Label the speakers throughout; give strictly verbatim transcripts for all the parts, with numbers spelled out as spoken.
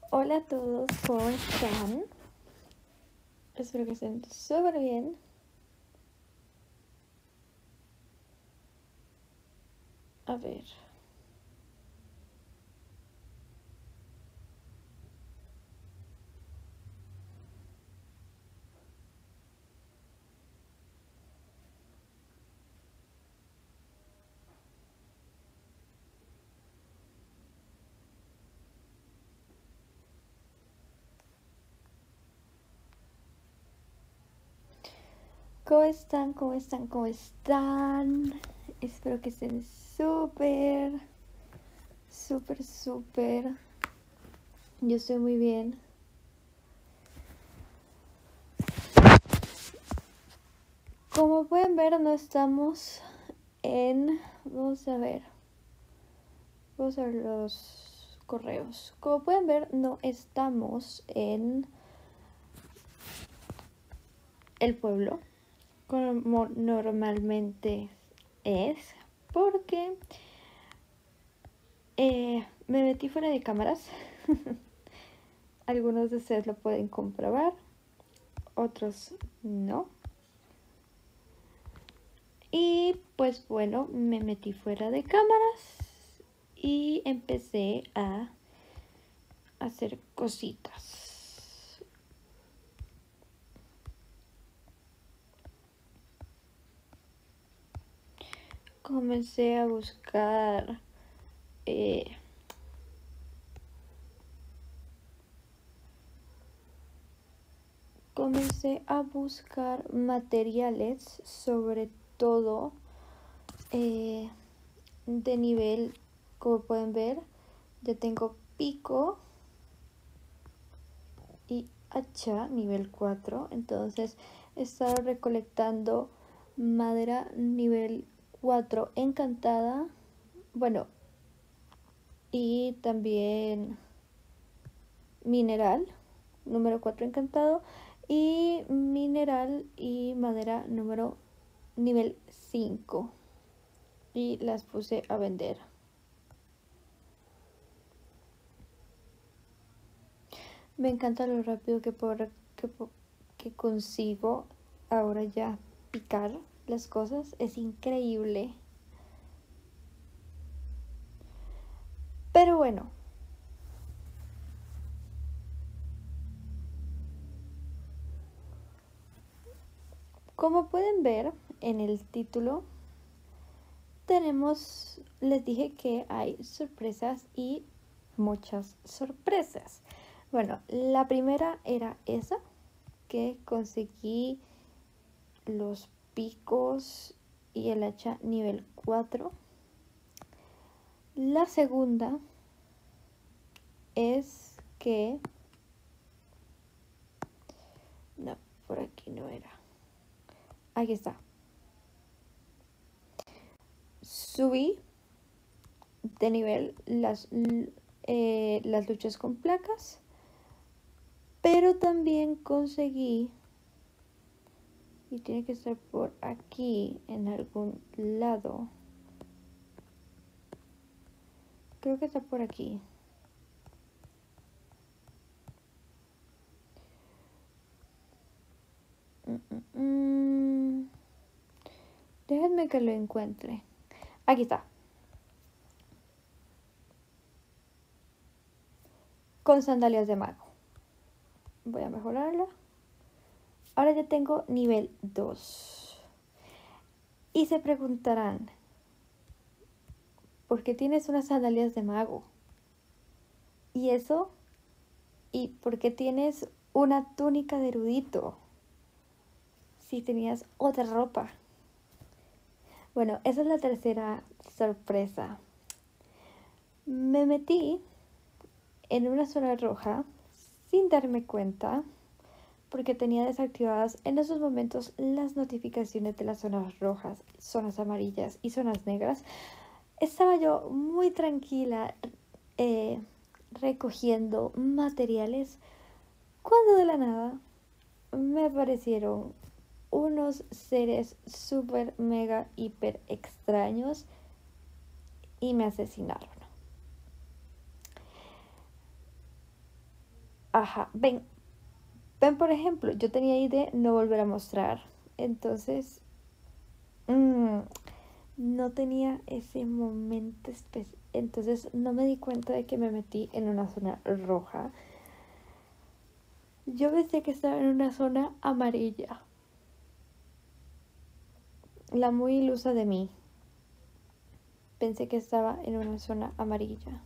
Speaker 1: Hola a todos, ¿cómo están? Espero que estén súper bien. A ver. ¿Cómo están? ¿Cómo están? ¿Cómo están? Espero que estén súper, súper, súper. Yo estoy muy bien. Como pueden ver, no estamos en... Vamos a ver. Vamos a ver los correos. Como pueden ver, no estamos en el pueblo, como normalmente es, porque eh, me metí fuera de cámaras. Algunos de ustedes lo pueden comprobar, otros no. Y pues bueno, me metí fuera de cámaras y empecé a hacer cositas. Comencé a buscar eh, comencé a buscar materiales, sobre todo eh, de nivel, como pueden ver, ya tengo pico y hacha nivel cuatro, entonces he estado recolectando madera nivel cuatro encantada, bueno, y también mineral número cuatro encantado y mineral y madera número nivel cinco, y las puse a vender. Me encanta lo rápido que, puedo, que, que consigo ahora ya picar las cosas, es increíble. Pero bueno, como pueden ver en el título, tenemos, les dije que hay sorpresas y muchas sorpresas. Bueno, la primera era esa, que conseguí los picos y el hacha nivel cuatro. La segunda es que... No, por aquí no era. Aquí está. Subí de nivel las, eh, las luchas con placas, pero también conseguí, y tiene que estar por aquí en algún lado, creo que está por aquí. Mm, mm, mm. Déjenme que lo encuentre. Aquí está. Con sandalias de mago. Voy a mejorarla. Ahora ya tengo nivel dos. Y se preguntarán, ¿por qué tienes unas sandalias de mago? ¿Y eso? ¿Y por qué tienes una túnica de erudito si tenías otra ropa? Bueno, esa es la tercera sorpresa. Me metí en una zona roja sin darme cuenta, porque tenía desactivadas en esos momentos las notificaciones de las zonas rojas, zonas amarillas y zonas negras. Estaba yo muy tranquila eh, recogiendo materiales, cuando de la nada me aparecieron unos seres super mega hiper extraños y me asesinaron. Ajá, ven, ven por ejemplo, yo tenía ahí de no volver a mostrar. Entonces, mmm, no tenía ese momento especial. Entonces no me di cuenta de que me metí en una zona roja. Yo pensé que estaba en una zona amarilla. La muy ilusa de mí. Pensé que estaba en una zona amarilla.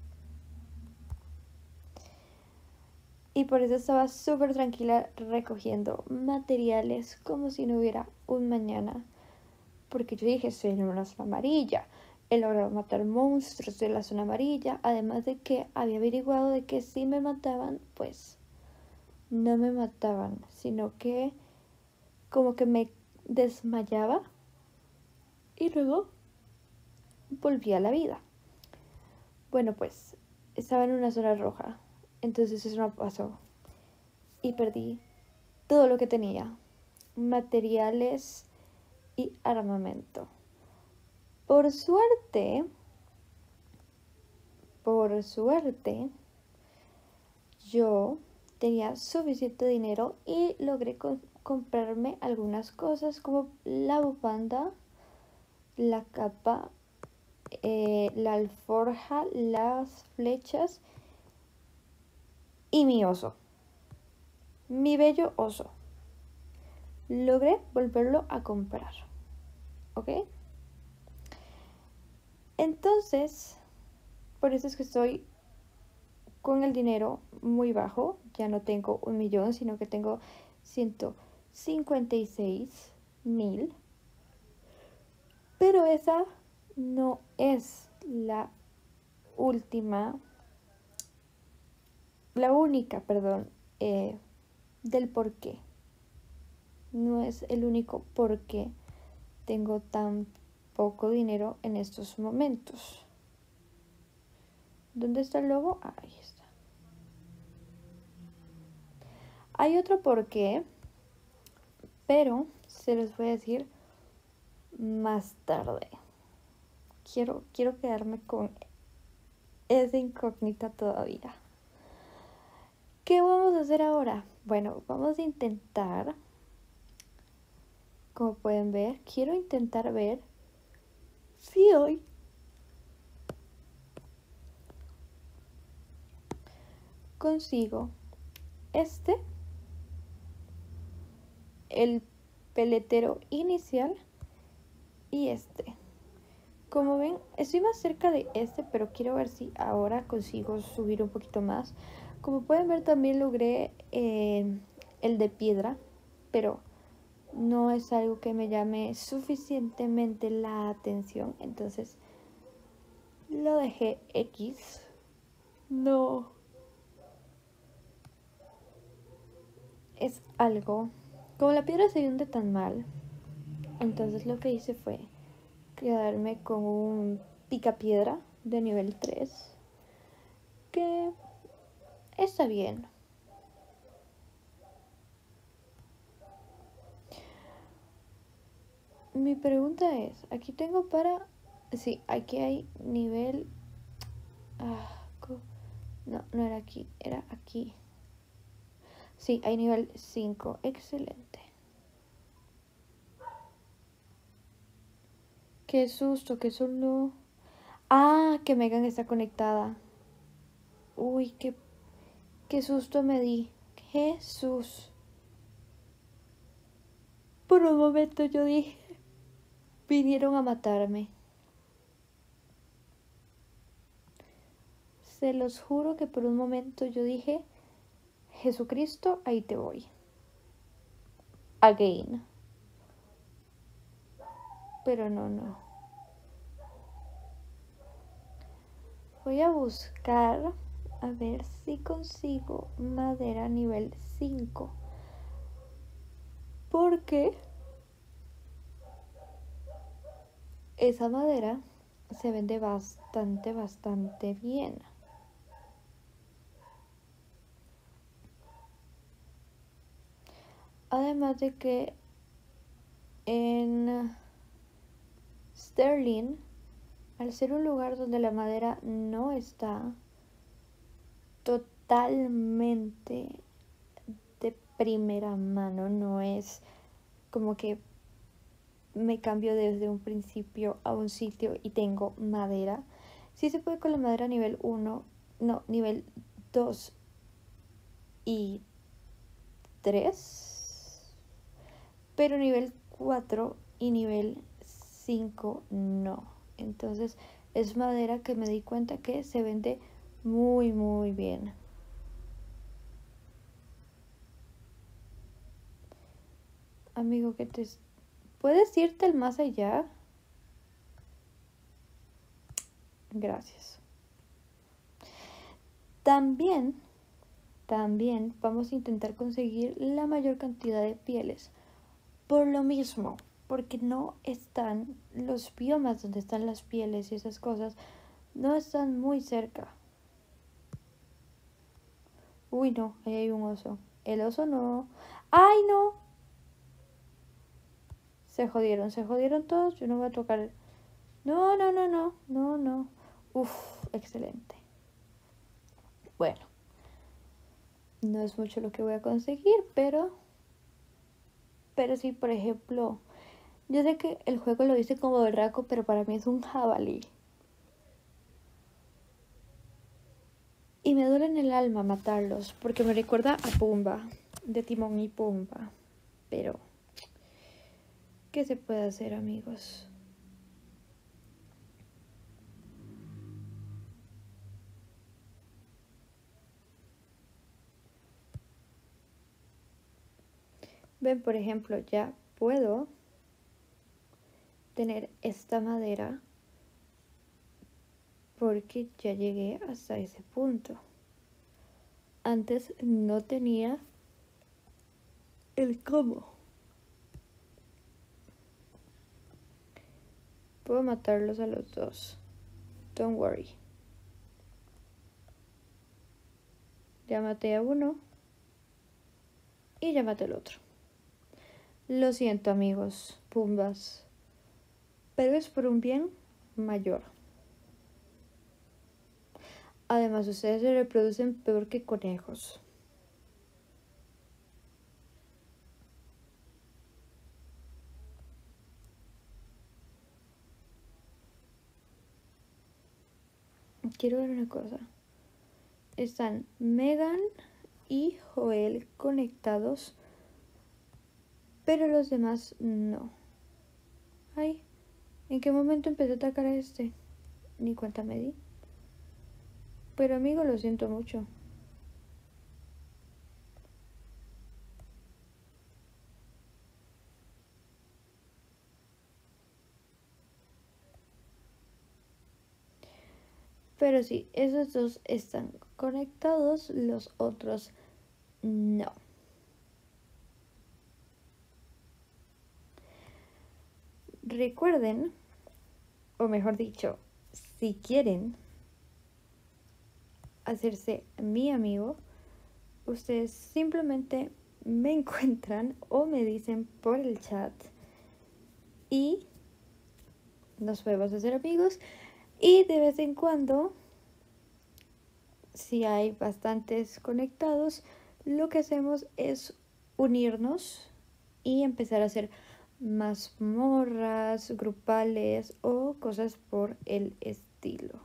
Speaker 1: Y por eso estaba súper tranquila recogiendo materiales como si no hubiera un mañana. Porque yo dije, estoy en una zona amarilla. He logrado matar monstruos de la zona amarilla. Además de que había averiguado de que si me mataban, pues no me mataban. Sino que como que me desmayaba. Y luego volví a la vida. Bueno, pues estaba en una zona roja. Entonces eso no pasó. Y perdí todo lo que tenía. Materiales y armamento. Por suerte, por suerte, yo tenía suficiente dinero y logré co- comprarme algunas cosas como la bufanda, la capa, eh, la alforja, las flechas y mi oso, mi bello oso. Logré volverlo a comprar, ¿ok? Entonces, por eso es que estoy con el dinero muy bajo. Ya no tengo un millón, sino que tengo ciento cincuenta y seis mil. Pero esa no es la última, la única, perdón, eh, del por qué. No es el único por qué tengo tan poco dinero en estos momentos. ¿Dónde está el logo? Ah, ahí está. Hay otro por qué, pero se los voy a decir más tarde. Quiero, quiero quedarme con esa incógnita todavía. ¿Qué vamos a hacer ahora? Bueno, vamos a intentar, como pueden ver, quiero intentar ver si hoy consigo este, el peletero inicial y este. Como ven, estoy más cerca de este, pero quiero ver si ahora consigo subir un poquito más. Como pueden ver, también logré eh, el de piedra, pero no es algo que me llame suficientemente la atención. Entonces lo dejé X. No es algo... Como la piedra se hunde tan mal, entonces lo que hice fue quedarme con un picapiedra de nivel tres, que está bien. Mi pregunta es, aquí tengo para... Sí, aquí hay nivel... Ah, no, no era aquí, era aquí. Sí, hay nivel cinco, excelente. Qué susto, que solo... Ah, que Megan está conectada. Uy, qué, qué susto me di. Jesús. Por un momento yo dije, vinieron a matarme. Se los juro que por un momento yo dije, Jesucristo, ahí te voy. Again. Pero no, no. Voy a buscar a ver si consigo madera nivel cinco. Porque esa madera se vende bastante, bastante bien. Además de que en Sterling, al ser un lugar donde la madera no está totalmente de primera mano, no es como que me cambio desde un principio a un sitio y tengo madera. Sí se puede con la madera nivel uno, no, nivel dos y tres, pero nivel cuatro y nivel cinco no. Entonces es madera que me di cuenta que se vende muy muy bien. Amigo, que te... ¿Puedes irte al más allá? Gracias. También, también vamos a intentar conseguir la mayor cantidad de pieles. Por lo mismo, porque no están los biomas donde están las pieles y esas cosas, no están muy cerca. Uy, no, ahí hay un oso. El oso no. ¡Ay, no! Se jodieron, se jodieron todos. Yo no voy a tocar. No, no, no, no, no, no. Uf, excelente. Bueno, no es mucho lo que voy a conseguir, pero... Pero sí, por ejemplo, yo sé que el juego lo dice como berraco, pero para mí es un jabalí. Y me duele en el alma matarlos, porque me recuerda a Pumba, de Timón y Pumba. Pero, ¿qué se puede hacer, amigos? Ven, por ejemplo, ya puedo tener esta madera porque ya llegué hasta ese punto. Antes no tenía el cómo. Puedo matarlos a los dos. Don't worry. Ya maté a uno y ya maté al otro. Lo siento, amigos, pumbas, pero es por un bien mayor. Además, ustedes se reproducen peor que conejos. Quiero ver una cosa. Están Megan y Joel conectados, pero los demás no. Ay, ¿en qué momento empecé a atacar a este? Ni cuenta me di. Pero amigo, lo siento mucho. Pero sí, esos dos están conectados, los otros no. Recuerden, o mejor dicho, si quieren hacerse mi amigo, ustedes simplemente me encuentran o me dicen por el chat y nos podemos hacer amigos. Y de vez en cuando, si hay bastantes conectados, lo que hacemos es unirnos y empezar a hacer mazmorras grupales o cosas por el estilo.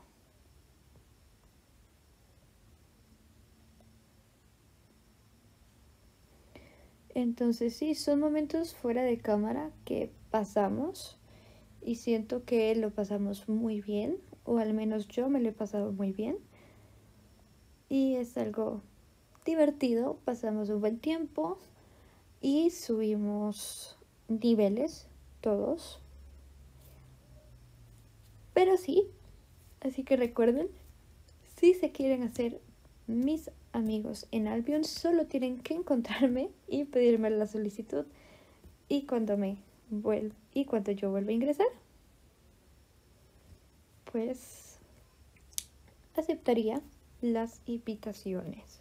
Speaker 1: Entonces sí, son momentos fuera de cámara que pasamos y siento que lo pasamos muy bien, o al menos yo me lo he pasado muy bien. Y es algo divertido, pasamos un buen tiempo y subimos niveles todos. Pero sí, así que recuerden, si se quieren hacer mis amigos en Albion, solo tienen que encontrarme y pedirme la solicitud. Y cuando me vuelva, y cuando yo vuelva a ingresar, pues aceptaría las invitaciones.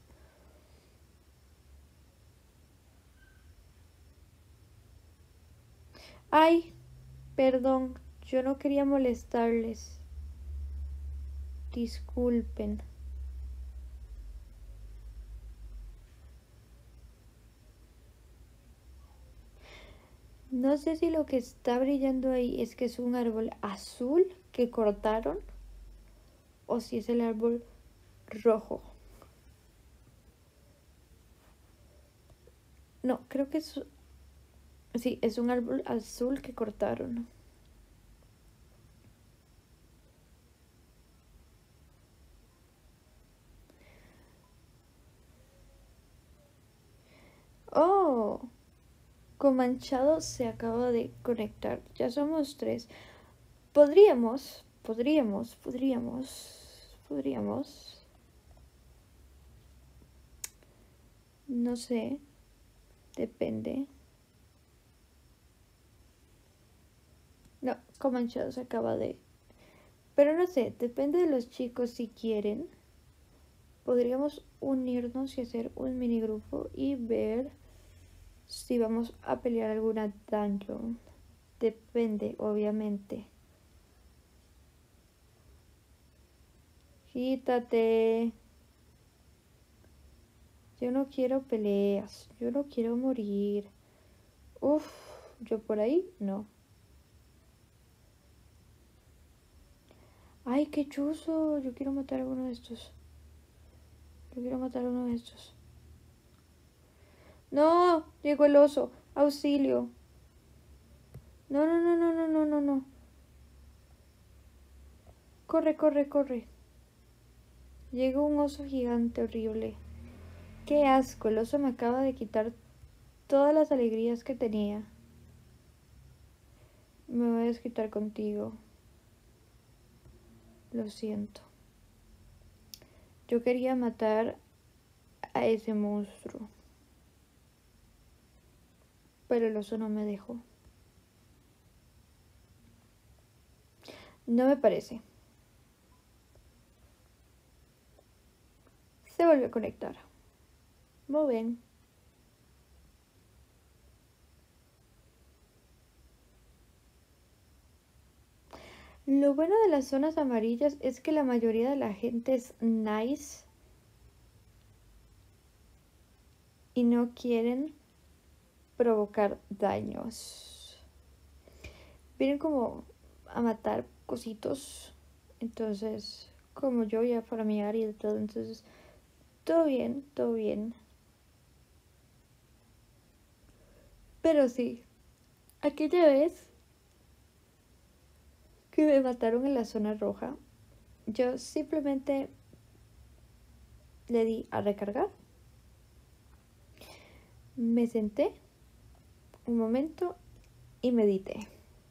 Speaker 1: Ay, perdón, yo no quería molestarles. Disculpen. No sé si lo que está brillando ahí es que es un árbol azul que cortaron o si es el árbol rojo. No, creo que es... Sí, es un árbol azul que cortaron. Oh, Comanchado se acaba de conectar. Ya somos tres. Podríamos, podríamos, podríamos, podríamos. No sé, depende. No, Comanchado se acaba de... Pero no sé, depende de los chicos si quieren. Podríamos unirnos y hacer un mini grupo y ver si vamos a pelear alguna dungeon. Depende, obviamente. Quítate. Yo no quiero peleas. Yo no quiero morir. Uf, yo por ahí no. Ay, qué chuzo. Yo quiero matar a uno de estos. Yo quiero matar a uno de estos. No, llegó el oso. Auxilio. No, no, no, no, no, no, no, no. Corre, corre, corre. Llegó un oso gigante horrible. Qué asco, el oso me acaba de quitar todas las alegrías que tenía. Me voy a desquitar contigo. Lo siento. Yo quería matar a ese monstruo. Pero el oso no me dejó. No me parece. Se volvió a conectar. Muy bien. Lo bueno de las zonas amarillas es que la mayoría de la gente es nice y no quieren provocar daños. Vienen como a matar cositos. Entonces, como yo ya para mi área y todo, entonces todo bien, todo bien. Pero sí, aquella vez que me mataron en la zona roja, yo simplemente le di a recargar. Me senté un momento y medité.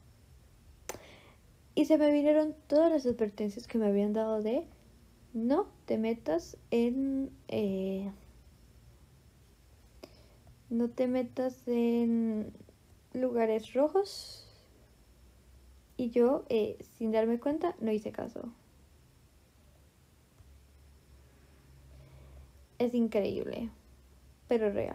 Speaker 1: Y se me vinieron todas las advertencias que me habían dado de no te metas en... Eh, no te metas en lugares rojos. Y yo, eh, sin darme cuenta, no hice caso. Es increíble, pero real.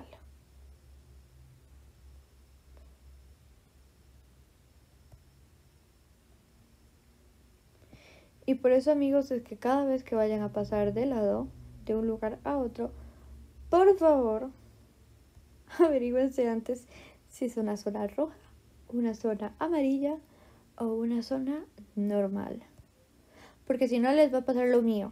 Speaker 1: Y por eso, amigos, es que cada vez que vayan a pasar de lado, de un lugar a otro, por favor, averigüense antes si es una zona roja, una zona amarilla o una zona normal. Porque si no les va a pasar lo mío.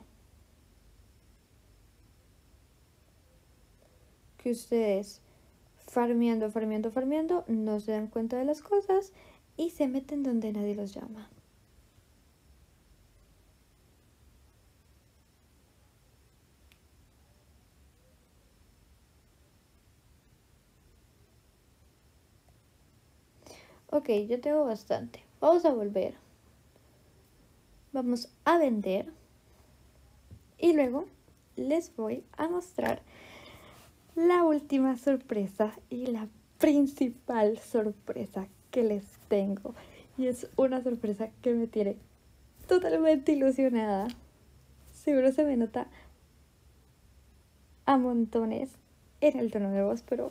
Speaker 1: Que ustedes farmeando, farmeando, farmeando, no se dan cuenta de las cosas y se meten donde nadie los llama. Ok, yo tengo bastante. Vamos a volver. Vamos a vender. Y luego les voy a mostrar la última sorpresa y la principal sorpresa que les tengo. Y es una sorpresa que me tiene totalmente ilusionada. Seguro se me nota a montones en el tono de voz, pero...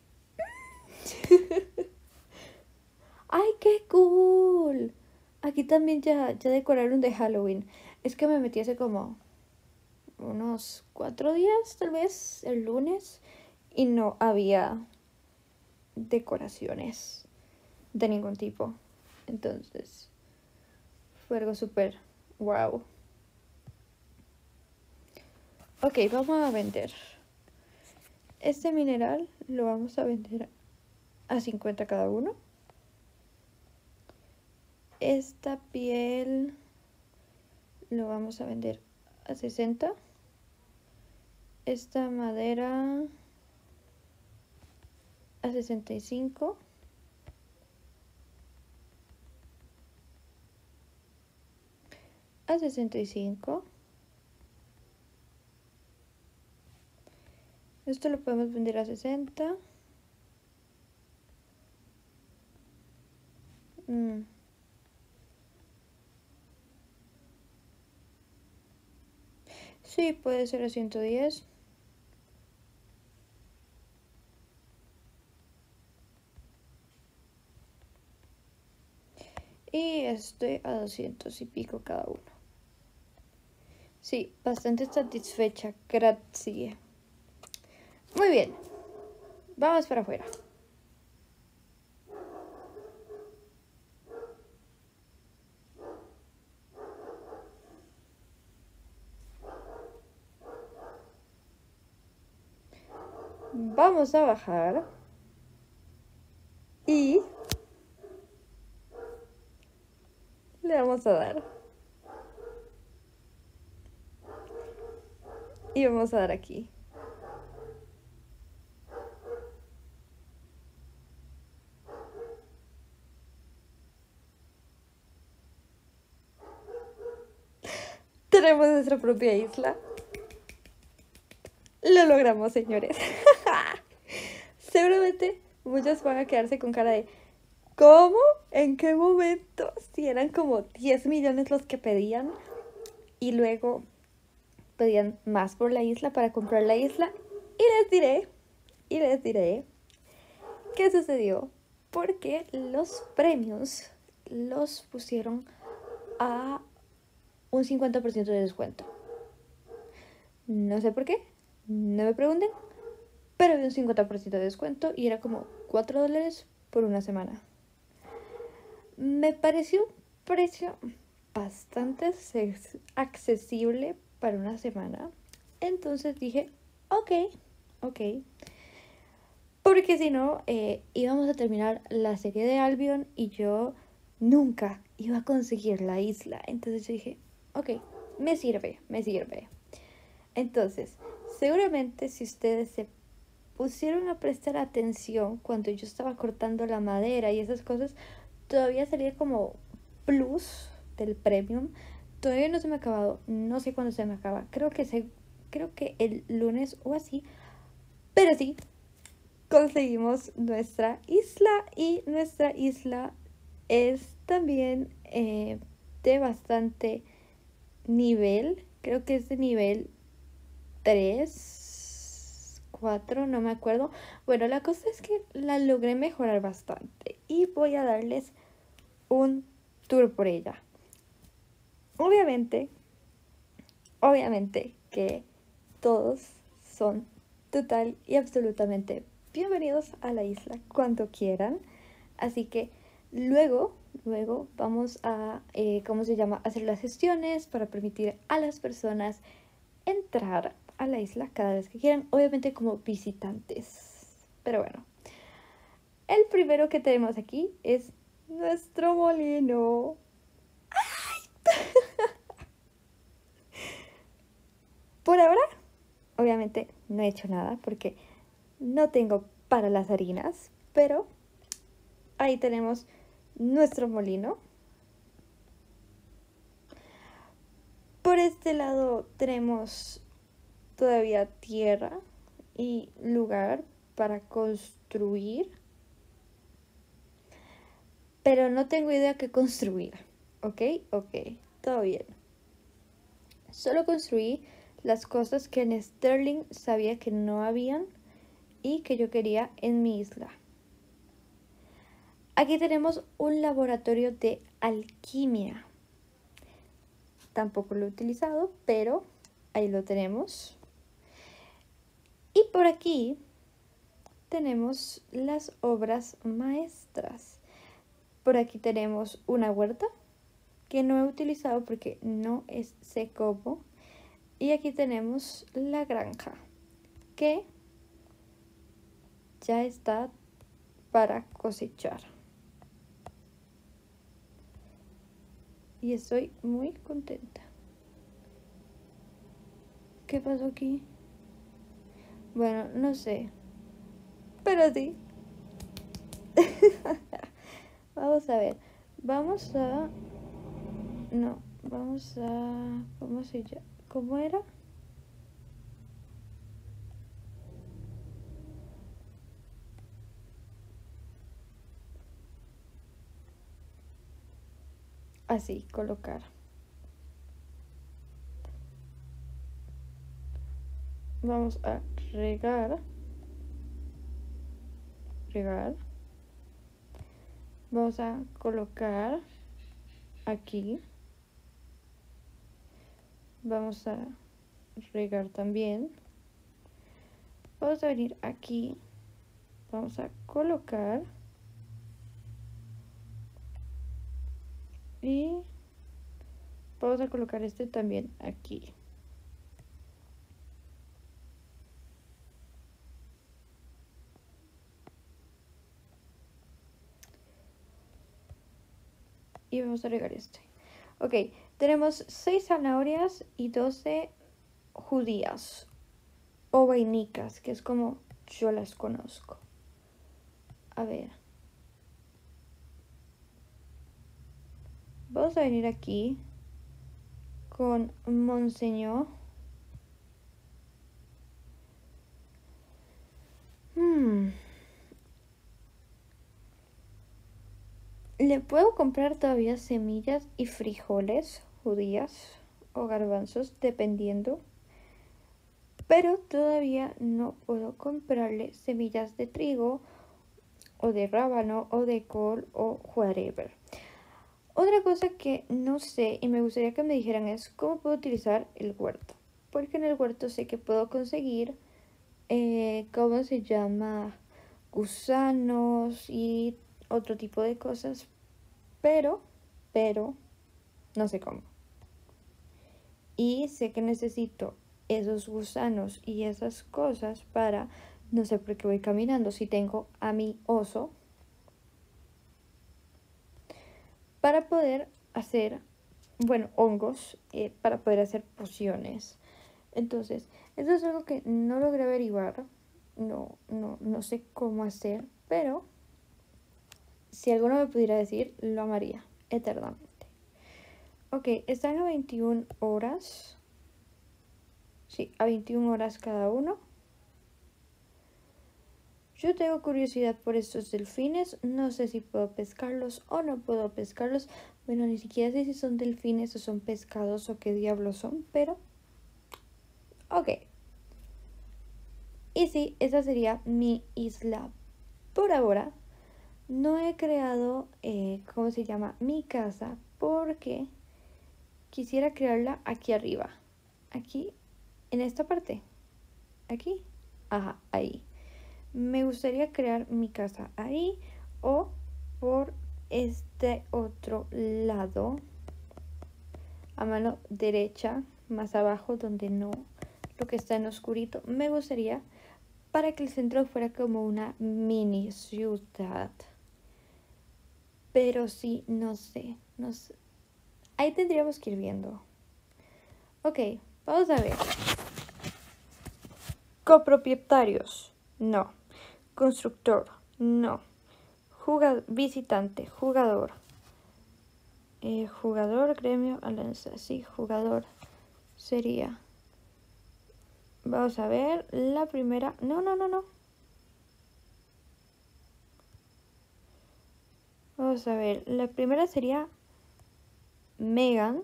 Speaker 1: ¡Ay, qué cool! Aquí también ya, ya decoraron de Halloween. Es que me metí hace como unos cuatro días, tal vez, el lunes, y no había decoraciones. de ningún tipo. Entonces, fue algo súper wow. Ok, vamos a vender. Este mineral lo vamos a vender a cincuenta cada uno. Esta piel lo vamos a vender a sesenta. Esta madera a sesenta y cinco. A sesenta y cinco. Esto lo podemos vender a sesenta. Mm. Sí, puede ser a ciento diez. Y este a doscientos y pico cada uno. Sí, bastante satisfecha. Gracias. Muy bien. Vamos para afuera. Vamos a bajar. Y le vamos a dar. Y vamos a dar aquí. Tenemos nuestra propia isla. Lo logramos, señores. Seguramente muchos van a quedarse con cara de ¿cómo? ¿En qué momento? Si eran como diez millones los que pedían y luego pedían más por la isla para comprar la isla. Y les diré, y les diré qué sucedió. Porque los premios los pusieron a un cincuenta por ciento de descuento. No sé por qué, no me pregunten, pero había un cincuenta por ciento de descuento y era como cuatro dólares por una semana. Me pareció un precio bastante accesible para una semana. Entonces dije, ok, ok. Porque si no, eh, íbamos a terminar la serie de Albion y yo nunca iba a conseguir la isla. Entonces yo dije, ok, me sirve, me sirve. Entonces, seguramente si ustedes se pusieron a prestar atención cuando yo estaba cortando la madera y esas cosas, todavía salía como plus del premium. Todavía no se me ha acabado, no sé cuándo se me acaba. Creo que, se, creo que el lunes o así. Pero sí, conseguimos nuestra isla y nuestra isla es también eh, de bastante nivel. Creo que es de nivel tres, cuatro, no me acuerdo. Bueno, la cosa es que la logré mejorar bastante y voy a darles un tour por ella. Obviamente, obviamente que todos son total y absolutamente bienvenidos a la isla cuando quieran. Así que luego, luego vamos a, eh, ¿cómo se llama? Hacer las gestiones para permitir a las personas entrar a la isla cada vez que quieran, obviamente como visitantes. Pero bueno, el primero que tenemos aquí es nuestro molino. Por ahora, obviamente no he hecho nada porque no tengo para las harinas, pero ahí tenemos nuestro molino. Por este lado tenemos todavía tierra y lugar para construir, pero no tengo idea qué construir. ¿Ok? Ok, todo bien. Solo construí las cosas que en Sterling sabía que no habían y que yo quería en mi isla. Aquí tenemos un laboratorio de alquimia. Tampoco lo he utilizado, pero ahí lo tenemos. Y por aquí tenemos las obras maestras. Por aquí tenemos una huerta que no he utilizado porque no es secopo. Y aquí tenemos la granja que ya está para cosechar. Y estoy muy contenta. ¿Qué pasó aquí? Bueno, no sé. Pero sí. Vamos a ver. Vamos a... No, vamos a... ¿Cómo se llama? ¿Cómo era? Así, colocar. Vamos a regar. Regar. Vamos a colocar aquí. Vamos a regar también. Vamos a venir aquí. Vamos a colocar. Y vamos a colocar este también aquí. Y vamos a regar este. Ok, tenemos seis zanahorias y doce judías o vainicas, que es como yo las conozco. A ver. Vamos a venir aquí con Monseñor. Hmm. Le puedo comprar todavía semillas y frijoles judías o garbanzos, dependiendo. Pero todavía no puedo comprarle semillas de trigo o de rábano o de col o whatever. Otra cosa que no sé y me gustaría que me dijeran es cómo puedo utilizar el huerto. Porque en el huerto sé que puedo conseguir, eh, ¿cómo se llama? Gusanos y otro tipo de cosas. Pero, pero, no sé cómo. Y sé que necesito esos gusanos y esas cosas para, no sé por qué voy caminando, si tengo a mi oso, para poder hacer, bueno, hongos, eh, para poder hacer pociones. Entonces, eso es algo que no logré averiguar, no, no, no sé cómo hacer, pero si alguno me pudiera decir, lo amaría eternamente. Ok, están a veintiuna horas. Sí, a veintiuna horas cada uno. Yo tengo curiosidad por estos delfines. No sé si puedo pescarlos o no puedo pescarlos. Bueno, ni siquiera sé si son delfines o son pescados o qué diablos son, pero... Ok. Y sí, esa sería mi isla por ahora. No he creado, eh, ¿cómo se llama? Mi casa, porque quisiera crearla aquí arriba. Aquí, en esta parte. Aquí. Ajá, ahí. Me gustaría crear mi casa ahí o por este otro lado, a mano derecha, más abajo, donde no, lo que está en oscurito. Me gustaría para que el centro fuera como una mini ciudad. Pero sí, no sé, no sé. Ahí tendríamos que ir viendo. Ok, vamos a ver. Copropietarios, no. Constructor, no. Jugad- visitante, jugador. Eh, jugador, gremio, alianza. Sí, jugador sería. Vamos a ver la primera. No, no, no, no. Vamos a ver. La primera sería Megan.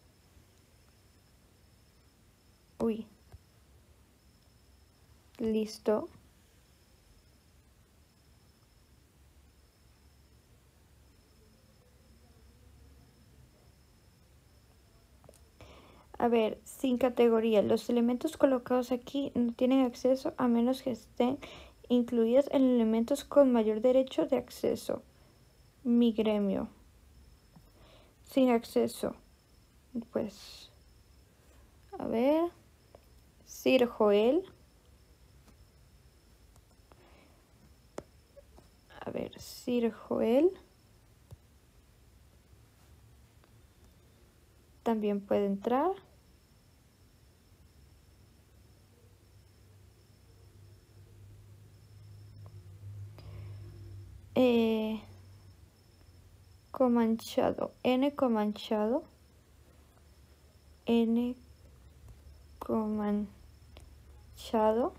Speaker 1: Uy. Listo. A ver, sin categoría. Los elementos colocados aquí no tienen acceso a menos que estén incluidos en elementos con mayor derecho de acceso. mi gremio. Sin acceso. Pues, a ver. Sir Joel. A ver, Sir Joel. También puede entrar. Eh, Comanchado. N Comanchado. N Comanchado.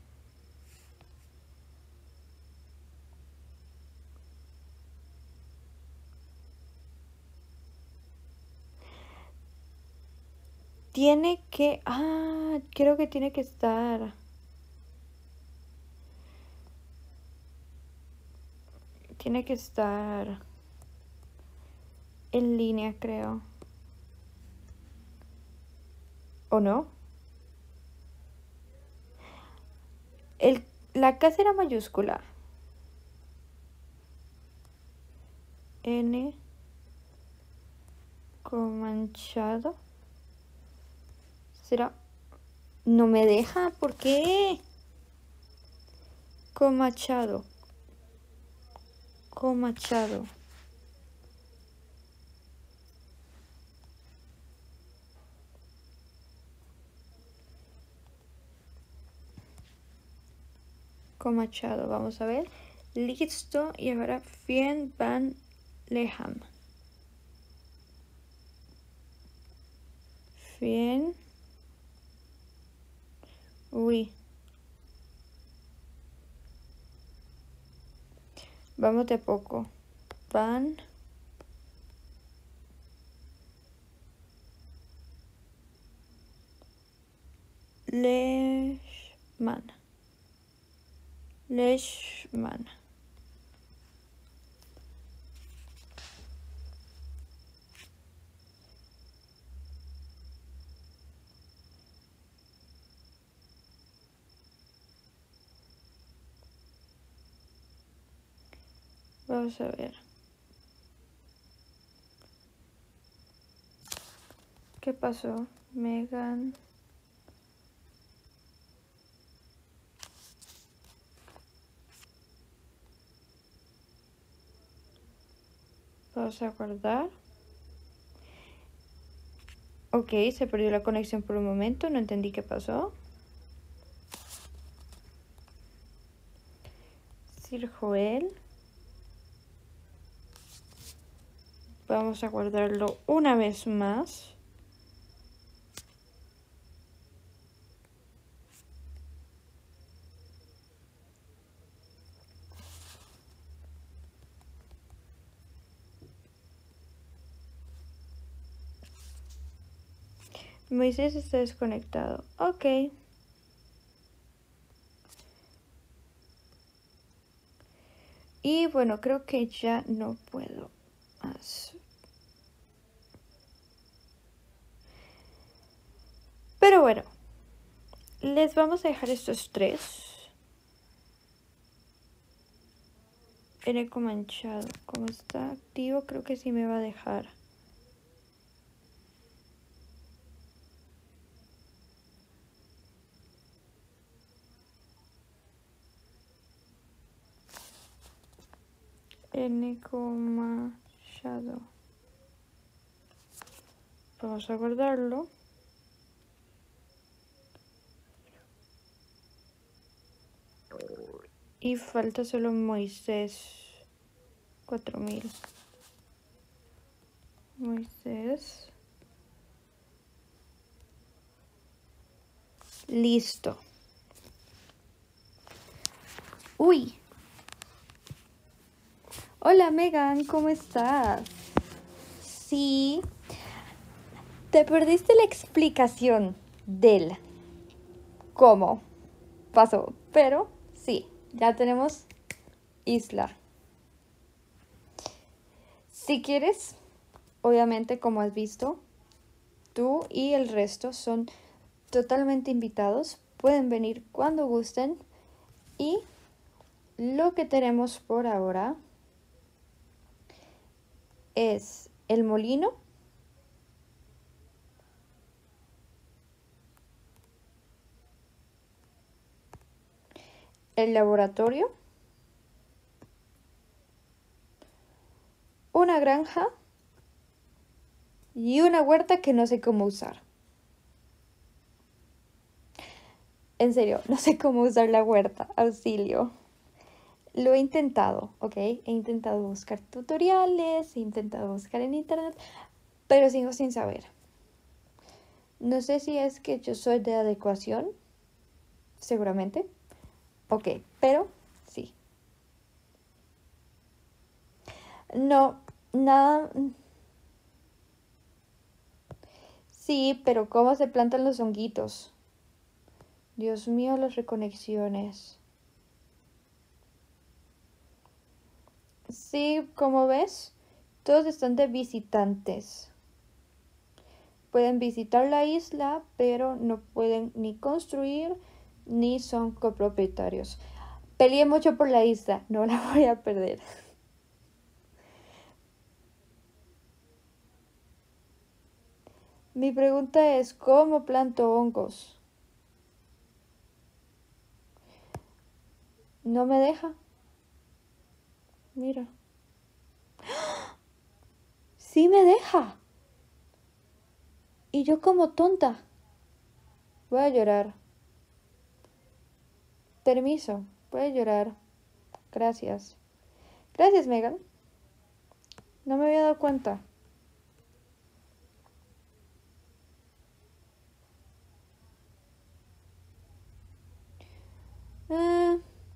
Speaker 1: Tiene que... Ah, creo que tiene que estar... Tiene que estar en línea, creo. ¿O no? El, la K será mayúscula. N Comanchado. ¿Será? No me deja, ¿por qué? Comachado. Comachado. Comachado, vamos a ver. Listo, y ahora Fien Van Leham. Fien. Uy. Vamos de poco. Van. Leshman. Leshman. Vamos a ver. ¿Qué pasó? Megan. Vamos a guardar. Ok, se perdió la conexión por un momento. No entendí qué pasó. Sir Joel. Vamos a guardarlo una vez más. Moisés está desconectado. Ok. Y bueno, creo que ya no puedo más. Pero bueno, les vamos a dejar estos tres. N Comanchado, como está activo, creo que sí me va a dejar. N Comanchado. Vamos a guardarlo. Y falta solo Moisés. cuatro mil. Moisés. Listo. Uy. Hola Megan, ¿cómo estás? Sí. Te perdiste la explicación del cómo pasó, pero sí, ya tenemos isla. Si quieres, obviamente como has visto, tú y el resto son totalmente invitados. Pueden venir cuando gusten. Y lo que tenemos por ahora es el molino, el laboratorio, una granja y una huerta que no sé cómo usar. En serio, no sé cómo usar la huerta, auxilio. Lo he intentado, ¿ok? He intentado buscar tutoriales, he intentado buscar en internet, pero sigo sin saber. No sé si es que yo soy de adecuación, seguramente. Ok, pero sí. No, nada. Sí, pero ¿cómo se plantan los honguitos? Dios mío, las reconexiones. Sí, como ves, todos están de visitantes. Pueden visitar la isla, pero no pueden ni construir ni son copropietarios. Peleé mucho por la isla, no la voy a perder. Mi pregunta es, ¿cómo planto hongos? No me deja. Mira. Sí me deja. Y yo como tonta. Voy a llorar. Permiso, puede llorar. Gracias. Gracias, Megan. No me había dado cuenta. Ah,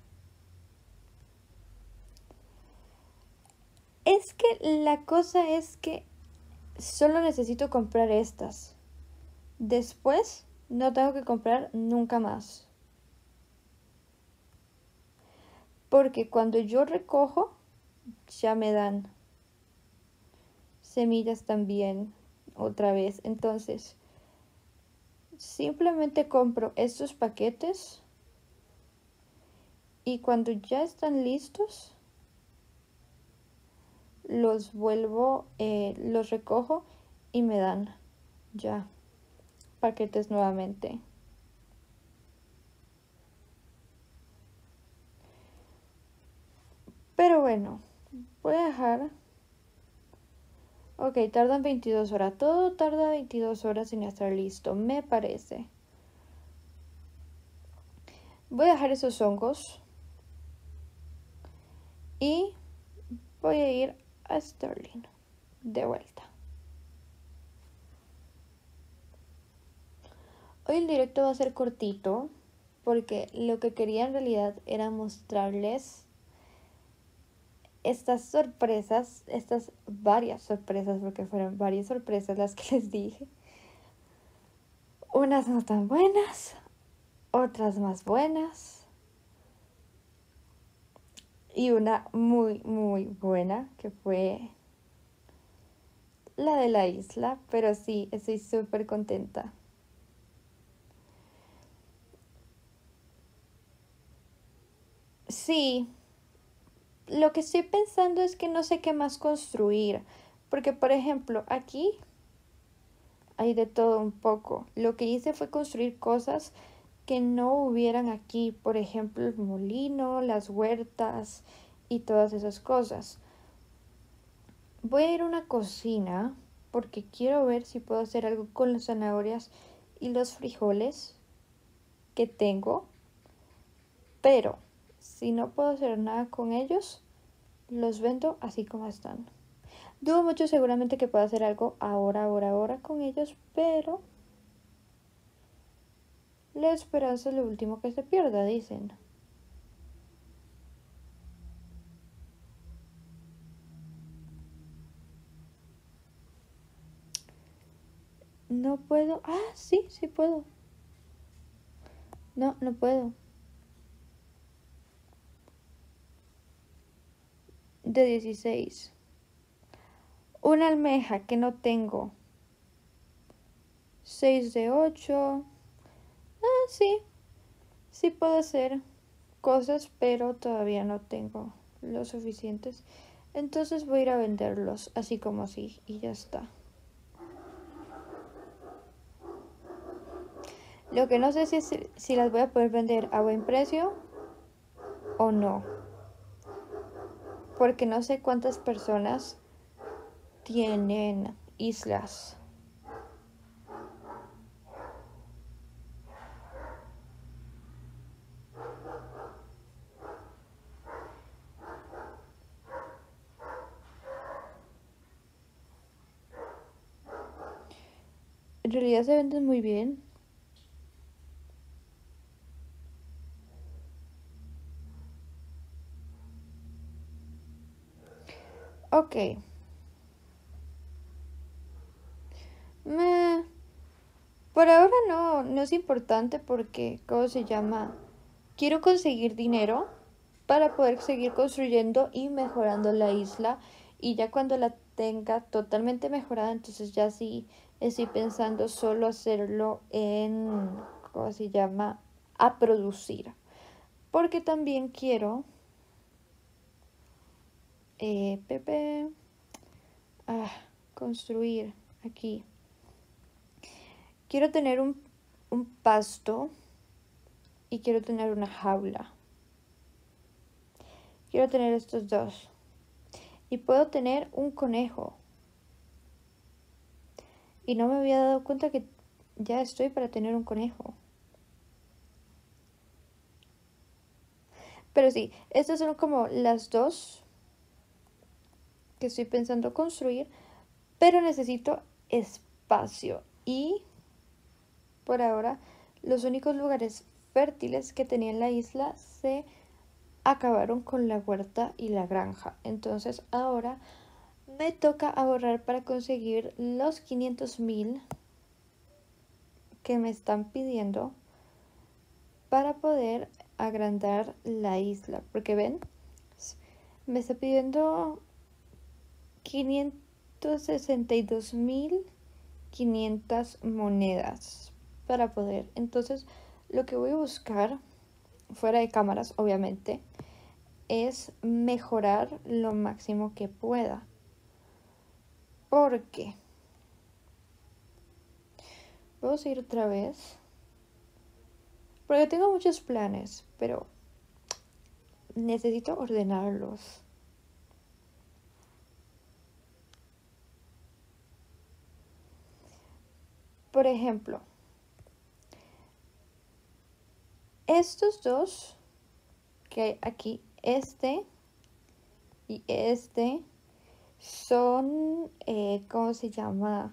Speaker 1: es que la cosa es que solo necesito comprar estas. Después no tengo que comprar nunca más. Porque cuando yo recojo, ya me dan semillas también otra vez. Entonces, simplemente compro estos paquetes y cuando ya están listos, los vuelvo, eh, los recojo y me dan ya paquetes nuevamente. Pero bueno, voy a dejar. Ok, tardan veintidós horas. Todo tarda veintidós horas en estar listo, me parece. Voy a dejar esos hongos. Y voy a ir a Sterling. De vuelta. Hoy el directo va a ser cortito. Porque lo que quería en realidad era mostrarles estas sorpresas, estas varias sorpresas, porque fueron varias sorpresas las que les dije. Unas no tan buenas, otras más buenas. Y una muy, muy buena, que fue la de la isla. Pero sí, estoy súper contenta. Sí, lo que estoy pensando es que no sé qué más construir. Porque, por ejemplo, aquí hay de todo un poco. Lo que hice fue construir cosas que no hubieran aquí. Por ejemplo, el molino, las huertas y todas esas cosas. Voy a ir a una cocina porque quiero ver si puedo hacer algo con las zanahorias y los frijoles que tengo. Pero si no puedo hacer nada con ellos, los vendo así como están. Dudo mucho seguramente que pueda hacer algo ahora, ahora, ahora con ellos, pero la esperanza es lo último que se pierda, dicen. No puedo. Ah, sí, sí puedo. No, no puedo. De dieciséis. Una almeja que no tengo. seis de ocho. Ah, sí. Sí puedo hacer cosas, pero todavía no tengo lo suficientes. Entonces voy a ir a venderlos así como así y ya está. Lo que no sé si, es, si las voy a poder vender a buen precio o no. Porque no sé cuántas personas tienen islas. En realidad se venden muy bien. Ok. Me... Por ahora no, no es importante porque, ¿cómo se llama? Quiero conseguir dinero para poder seguir construyendo y mejorando la isla. Y ya cuando la tenga totalmente mejorada, entonces ya sí estoy pensando solo hacerlo en, ¿cómo se llama? A producir. Porque también quiero... Eh, Pepe... Ah, construir aquí. Quiero tener un, un pasto y quiero tener una jaula. Quiero tener estos dos. Y puedo tener un conejo. Y no me había dado cuenta que ya estoy para tener un conejo. Pero sí, estas son como las dos que estoy pensando construir. Pero necesito espacio. Y por ahora los únicos lugares fértiles que tenía en la isla se acabaron con la huerta y la granja. Entonces ahora me toca ahorrar para conseguir los quinientos mil que me están pidiendo para poder agrandar la isla. Porque ven, me está pidiendo quinientos sesenta y dos mil quinientas monedas para poder. Entonces lo que voy a buscar, fuera de cámaras obviamente, es mejorar lo máximo que pueda. Porque vamos a ir otra vez. Porque tengo muchos planes, pero necesito ordenarlos. Por ejemplo, estos dos que hay aquí, este y este, son, eh, ¿cómo se llama?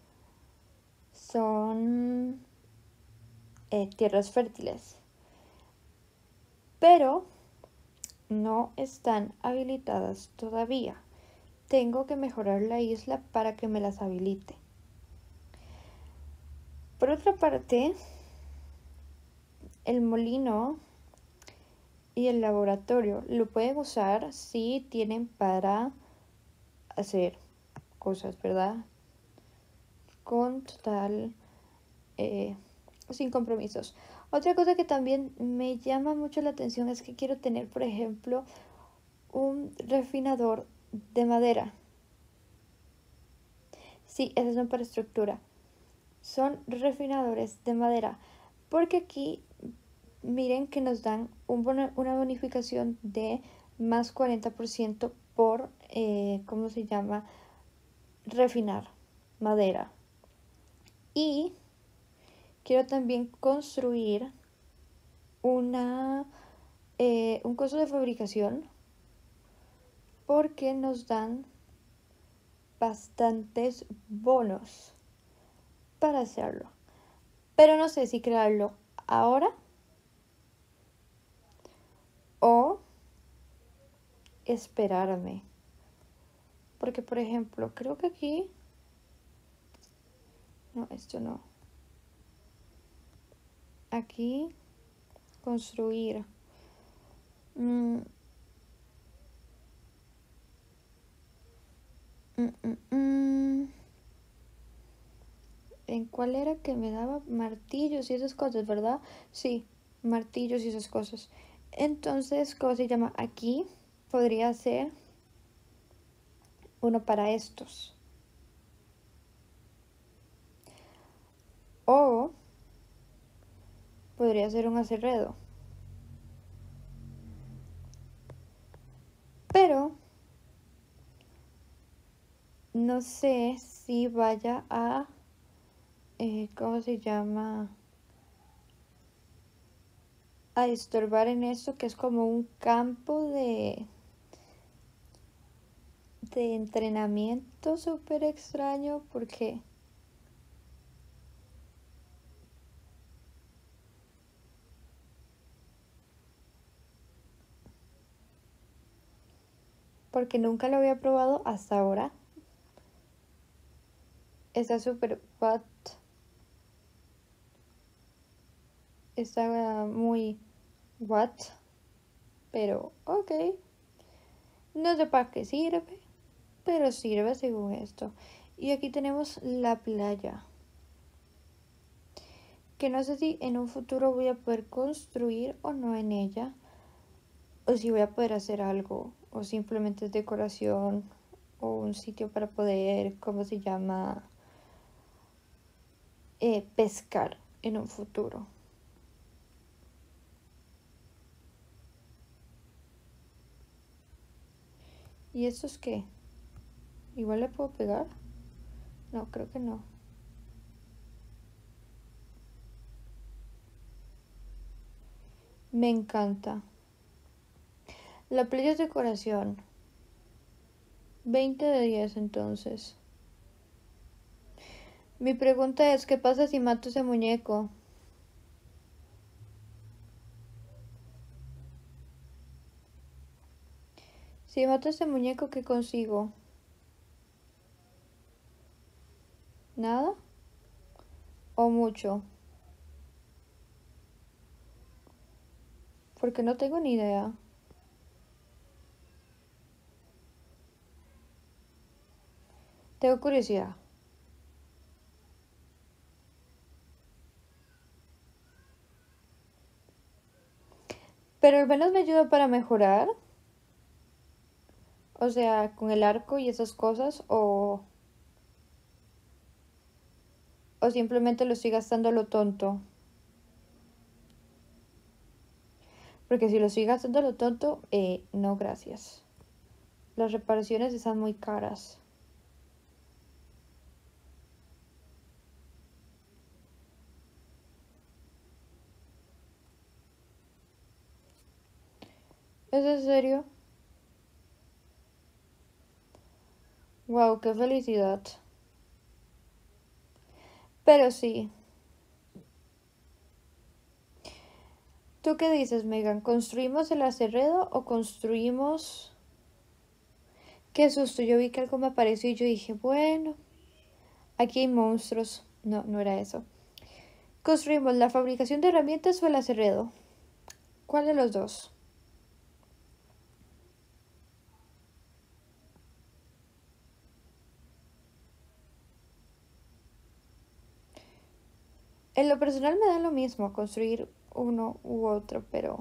Speaker 1: Son eh, tierras fértiles. Pero no están habilitadas todavía. Tengo que mejorar la isla para que me las habilite. Por otra parte, el molino y el laboratorio lo pueden usar si tienen para hacer cosas, ¿verdad? Con total, eh, sin compromisos. Otra cosa que también me llama mucho la atención es que quiero tener, por ejemplo, un refinador de madera. Sí, esas son para estructura. Son refinadores de madera. Porque aquí, miren que nos dan un bona, una bonificación de más cuarenta por ciento por, eh, ¿cómo se llama? Refinar madera. Y quiero también construir una, eh, un costo de fabricación porque nos dan bastantes bonos para hacerlo. Pero no sé si crearlo ahora o esperarme. Porque, por ejemplo, creo que aquí... No, esto no. Aquí, construir. Mm. Mm, mm, mm. ¿En cuál era que me daba martillos y esas cosas, verdad? Sí, martillos y esas cosas. Entonces, ¿cómo se llama? Aquí podría ser uno para estos. O podría ser un acerredo. Pero no sé si vaya a, eh, ¿cómo se llama? A estorbar en esto que es como un campo de, de entrenamiento súper extraño porque porque nunca lo había probado hasta ahora. Está súper what. Está muy what. Pero ok. No sé para qué sirve. Pero sirve según esto. Y aquí tenemos la playa. Que no sé si en un futuro voy a poder construir o no en ella. O si voy a poder hacer algo. O simplemente es decoración. O un sitio para poder, ¿cómo se llama? Eh, pescar en un futuro. ¿Y esto es qué? ¿Igual le puedo pegar? No, creo que no. Me encanta. La playa es decoración. veinte de diez entonces. Mi pregunta es, ¿qué pasa si mato ese muñeco? Si mato ese muñeco, ¿qué consigo? ¿Nada? ¿O mucho? Porque no tengo ni idea. Tengo curiosidad. Pero al menos me ayuda para mejorar. O sea, con el arco y esas cosas. O, o simplemente lo estoy gastando a lo tonto. Porque si lo estoy gastando a lo tonto, eh, no gracias. Las reparaciones están muy caras. ¿Es en serio? Wow, qué felicidad. Pero sí. ¿Tú qué dices, Megan? ¿Construimos el acerredo o construimos...? Qué susto, yo vi que algo me apareció y yo dije, bueno, aquí hay monstruos. No, no era eso. ¿Construimos la fabricación de herramientas o el acerredo? ¿Cuál de los dos? En lo personal me da lo mismo construir uno u otro, pero...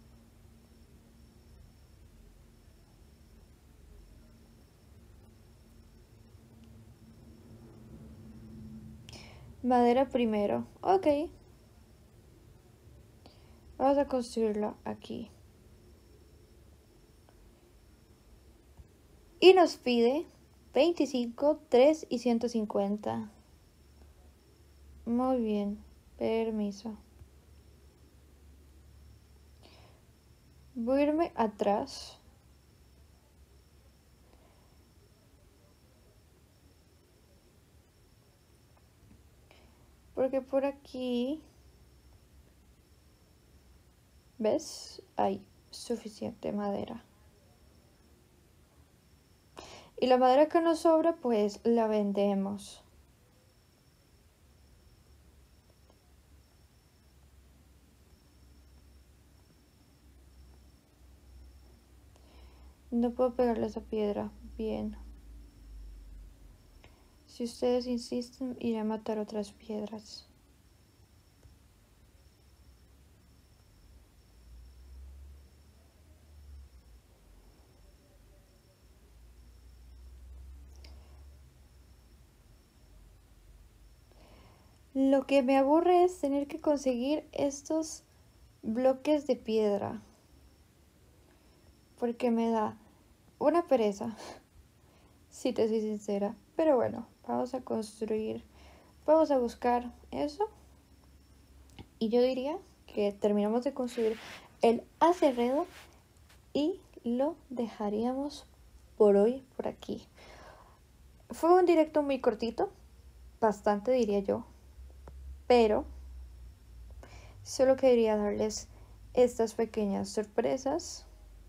Speaker 1: Madera primero. Ok. Vamos a construirlo aquí. Y nos pide veinticinco, tres y ciento cincuenta. Muy bien. Permiso. Voy a irme atrás. Porque por aquí... ¿Ves? Hay suficiente madera. Y la madera que nos sobra, pues la vendemos. No puedo pegarle esa piedra. Bien. Si ustedes insisten, iré a matar otras piedras. Lo que me aburre es tener que conseguir estos bloques de piedra. Porque me da una pereza, si te soy sincera. Pero bueno, vamos a construir, vamos a buscar eso. Y yo diría que terminamos de construir el aserredo y lo dejaríamos por hoy por aquí. Fue un directo muy cortito, bastante diría yo, pero solo quería darles estas pequeñas sorpresas.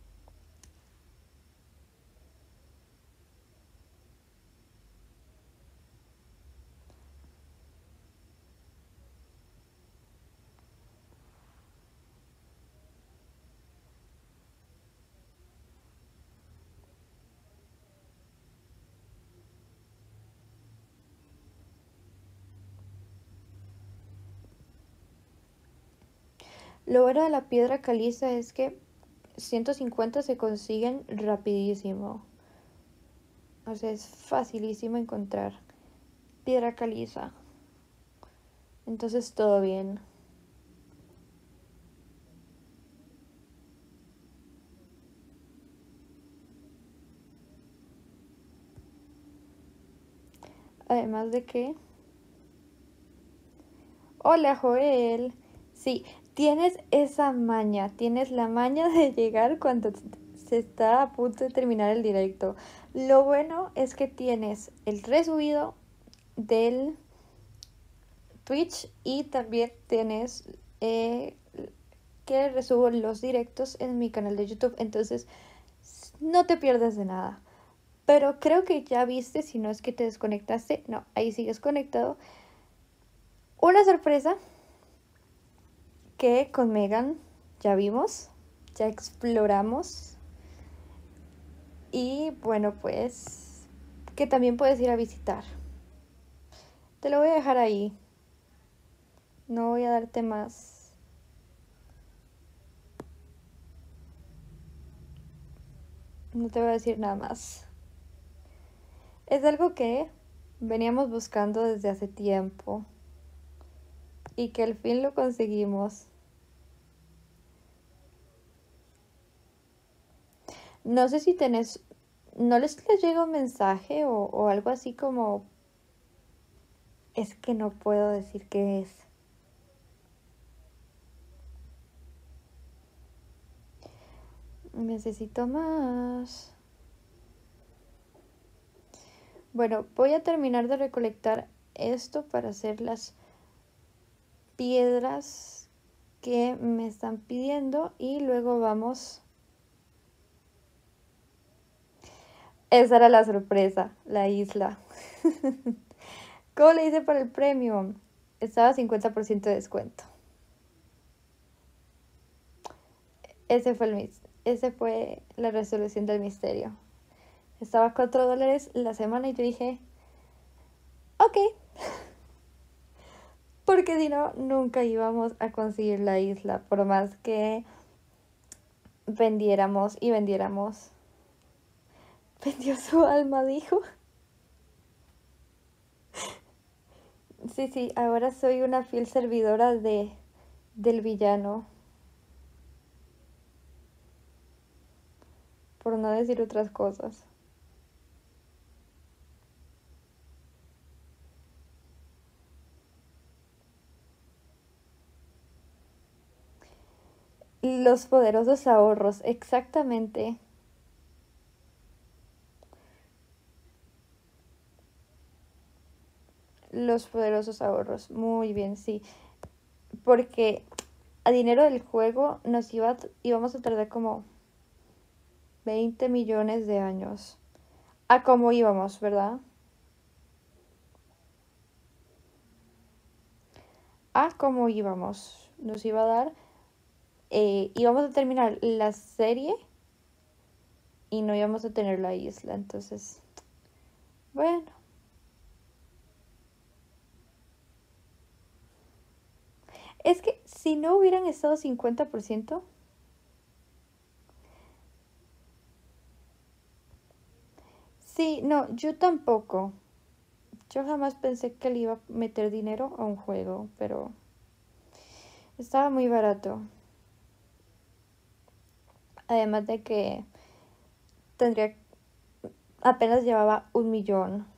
Speaker 1: Lo bueno de la piedra caliza es que ciento cincuenta se consiguen rapidísimo. O sea, es facilísimo encontrar piedra caliza. Entonces todo bien. Además de que... Hola Joel. Sí, tienes esa maña. Tienes la maña de llegar cuando se está a punto de terminar el directo. Lo bueno es que tienes el resubido del Twitch y también tienes eh, que resubo los directos en mi canal de YouTube. Entonces no te pierdes de nada. Pero creo que ya viste, si no es que te desconectaste, no, ahí sigues conectado. Una sorpresa que con Megan ya vimos, ya exploramos. Y bueno, pues que también puedes ir a visitar. Te lo voy a dejar ahí. No voy a darte más. No te voy a decir nada más. Es algo que veníamos buscando desde hace tiempo. Y que al fin lo conseguimos. No sé si tenés... ¿No les, les llega un mensaje o, o algo así como... Es que no puedo decir qué es. Necesito más. Bueno, voy a terminar de recolectar esto para hacer las piedras que me están pidiendo y luego vamos... Esa era la sorpresa, la isla. ¿Cómo le hice para el premium? Estaba a cincuenta por ciento de descuento. Ese fue el mis ese fue la resolución del misterio. Estaba a cuatro dólares la semana y yo dije, ok. Porque si no, nunca íbamos a conseguir la isla, por más que vendiéramos y vendiéramos. Vendió su alma, dijo. Sí, sí, ahora soy una fiel servidora de del villano. Por no decir otras cosas. Los poderosos ahorros, exactamente. Los poderosos ahorros, muy bien, sí. Porque a dinero del juego nos iba a, íbamos a tardar como veinte millones de años. A cómo íbamos, ¿verdad? A cómo íbamos. Nos iba a dar... Eh, íbamos a terminar la serie y no íbamos a tener la isla. Entonces, bueno. Es que si no hubieran estado cincuenta por ciento... Sí, no, yo tampoco. Yo jamás pensé que le iba a meter dinero a un juego, pero estaba muy barato. Además de que tendría, apenas llevaba un millón.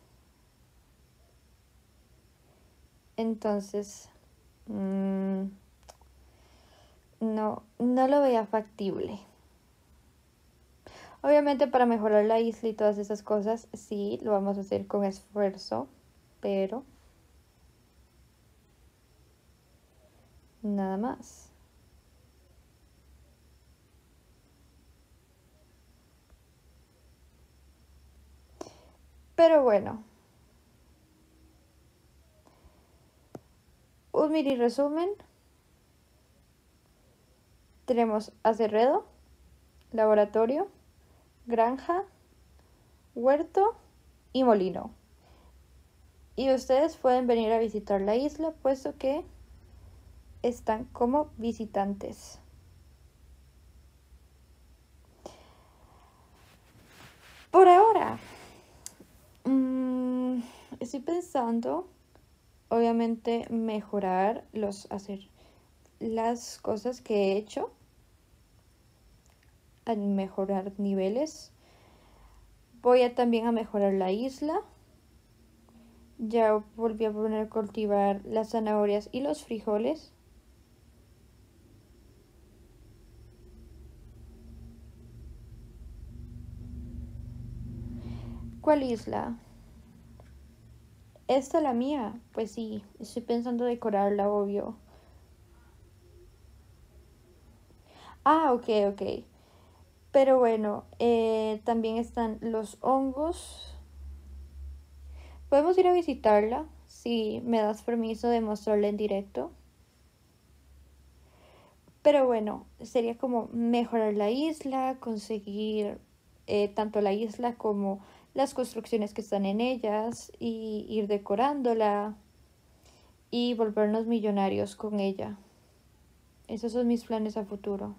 Speaker 1: Entonces, mmm, no, no lo veía factible. Obviamente para mejorar la isla y todas esas cosas, sí, lo vamos a hacer con esfuerzo, pero nada más. Pero bueno, un mini resumen. Tenemos acerredo, laboratorio, granja, huerto y molino. Y ustedes pueden venir a visitar la isla, puesto que están como visitantes. Por ahora, mmm, estoy pensando, obviamente, mejorar los hacer las cosas que he hecho, a mejorar niveles. Voy a también a mejorar la isla. Ya volví a poner a cultivar las zanahorias y los frijoles. ¿Cuál isla? ¿Esta la mía? Pues sí, estoy pensando decorarla, obvio. Ah, ok, ok. Pero bueno, eh, también están los hongos. Podemos ir a visitarla si me das permiso de mostrarla en directo. Pero bueno, sería como mejorar la isla, conseguir eh, tanto la isla como las construcciones que están en ellas y ir decorándola y volvernos millonarios con ella. Esos son mis planes a futuro.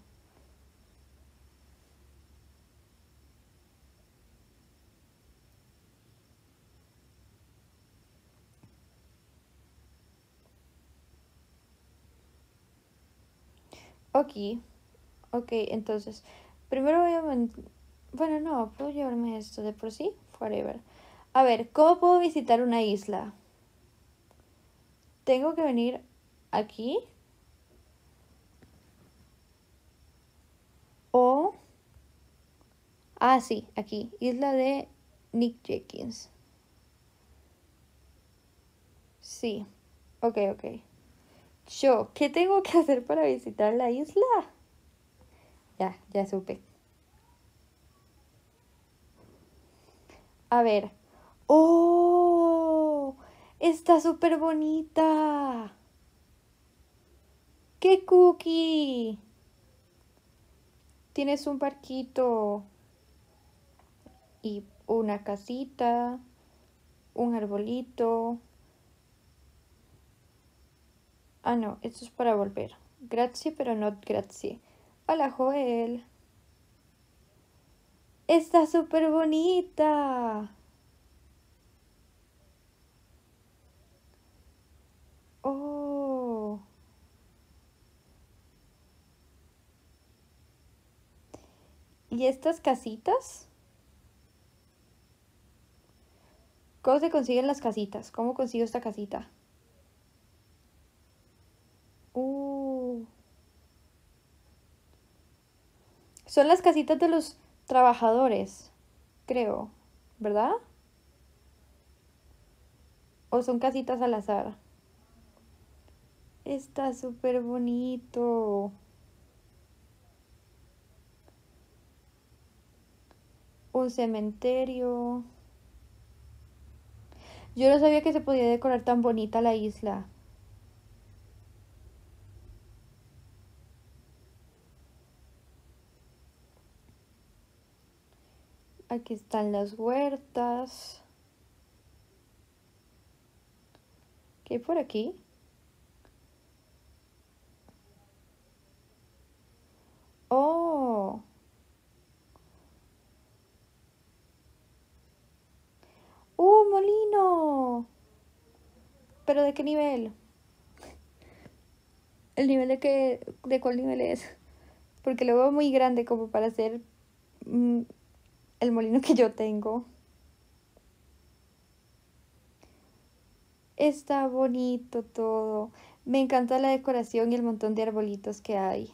Speaker 1: Ok, ok, entonces, primero voy a... Bueno, no, puedo llevarme esto de por sí, forever. A ver, ¿cómo puedo visitar una isla? Tengo que venir aquí o... Ah, sí, aquí, isla de Nick Jenkins. Sí, ok, ok. Yo, ¿qué tengo que hacer para visitar la isla? Ya, ya supe. A ver. ¡Oh! Está súper bonita. ¡Qué cookie! Tienes un barquito y una casita, un arbolito. Ah, no, esto es para volver. Grazie, pero no grazie. Hola, Joel. Está súper bonita. Oh. ¿Y estas casitas? ¿Cómo se consiguen las casitas? ¿Cómo consigo esta casita? Uh. Son las casitas de los trabajadores, creo, ¿verdad? ¿O son casitas al azar? Está súper bonito. Un cementerio. Yo no sabía que se podía decorar tan bonita la isla. Aquí están las huertas. ¿Qué hay por aquí? Oh. ¡Uh, molino! ¿Pero de qué nivel? ¿El nivel de qué? ¿De cuál nivel es? Porque lo veo muy grande como para hacer mm, el molino que yo tengo. Está bonito todo. Me encanta la decoración y el montón de arbolitos que hay.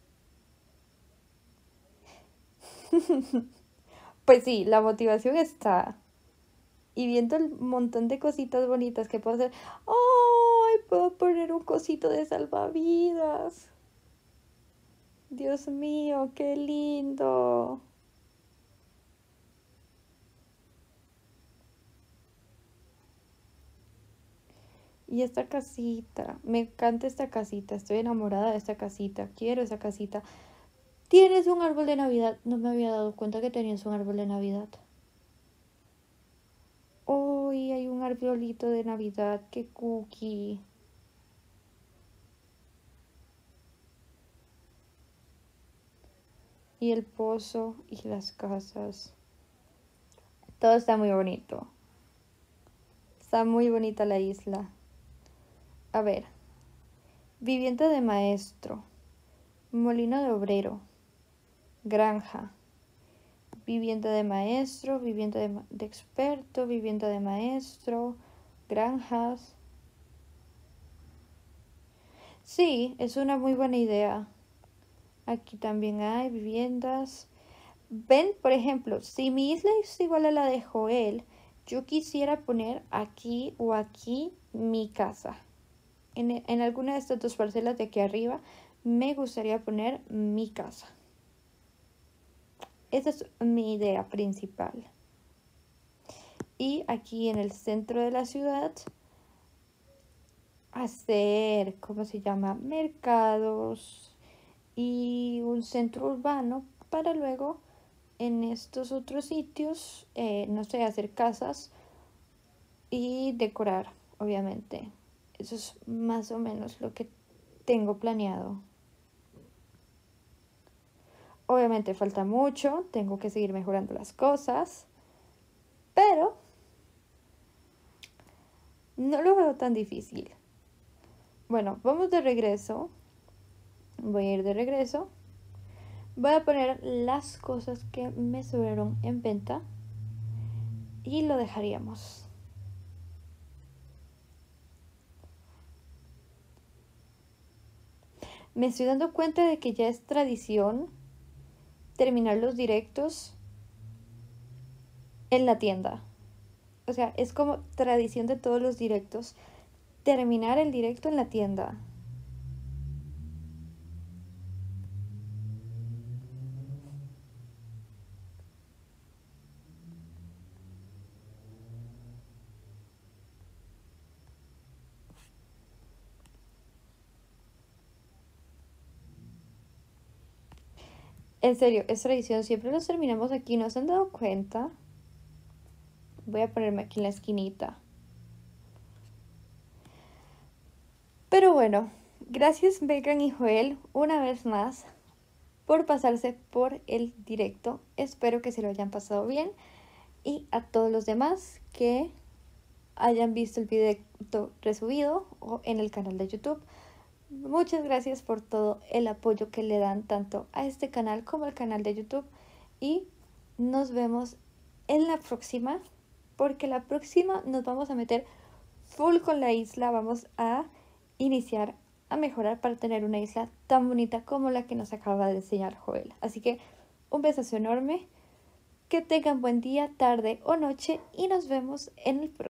Speaker 1: Pues sí, la motivación está. Y viendo el montón de cositas bonitas que puedo hacer. ¡Ay! Puedo poner un cosito de salvavidas. Dios mío, qué lindo. Y esta casita, me encanta esta casita, estoy enamorada de esta casita, quiero esa casita. ¿Tienes un árbol de Navidad? No me había dado cuenta que tenías un árbol de Navidad. Hoy hay un arbolito de Navidad, qué cookie. Y el pozo y las casas. Todo está muy bonito. Está muy bonita la isla. A ver, vivienda de maestro, molino de obrero, granja, vivienda de maestro, vivienda de, de experto, vivienda de maestro, granjas. Sí, es una muy buena idea. Aquí también hay viviendas. Ven, por ejemplo, si mi isla es igual a la de Joel, yo quisiera poner aquí o aquí mi casa. En, en alguna de estas dos parcelas de aquí arriba, me gustaría poner mi casa. Esa es mi idea principal. Y aquí en el centro de la ciudad, hacer, ¿cómo se llama? Mercados y un centro urbano para luego en estos otros sitios, eh, no sé, hacer casas y decorar, obviamente. Eso es más o menos lo que tengo planeado. Obviamente falta mucho, tengo que seguir mejorando las cosas, pero no lo veo tan difícil. Bueno, vamos de regreso. Voy a ir de regreso. Voy a poner las cosas que me sobraron en venta y lo dejaríamos. Me estoy dando cuenta de que ya es tradición terminar los directos en la tienda. O sea, es como tradición de todos los directos terminar el directo en la tienda. En serio, es tradición, siempre los terminamos aquí, ¿no se han dado cuenta? Voy a ponerme aquí en la esquinita. Pero bueno, gracias Megan y Joel una vez más por pasarse por el directo. Espero que se lo hayan pasado bien. Y a todos los demás que hayan visto el directo resubido o en el canal de YouTube. Muchas gracias por todo el apoyo que le dan tanto a este canal como al canal de YouTube. Y nos vemos en la próxima, porque la próxima nos vamos a meter full con la isla. Vamos a iniciar a mejorar para tener una isla tan bonita como la que nos acaba de enseñar Joel. Así que un besazo enorme. Que tengan buen día, tarde o noche y nos vemos en el próximo.